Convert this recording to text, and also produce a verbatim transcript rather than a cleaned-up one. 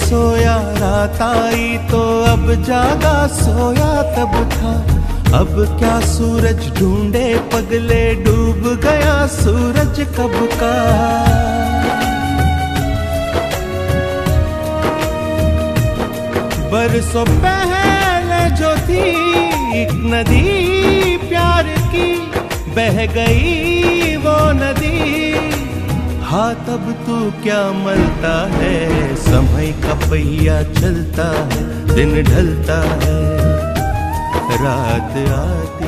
सोया रात आई तो अब जागा, सोया तब था अब क्या सूरज ढूंढे पगले, डूब गया सूरज कब का। बरसों पहले जो थी एक नदी प्यार की, बह गई वो नदी। हाँ तब तू क्या मलता है, समय का पहिया चलता है, दिन ढलता है, रात आती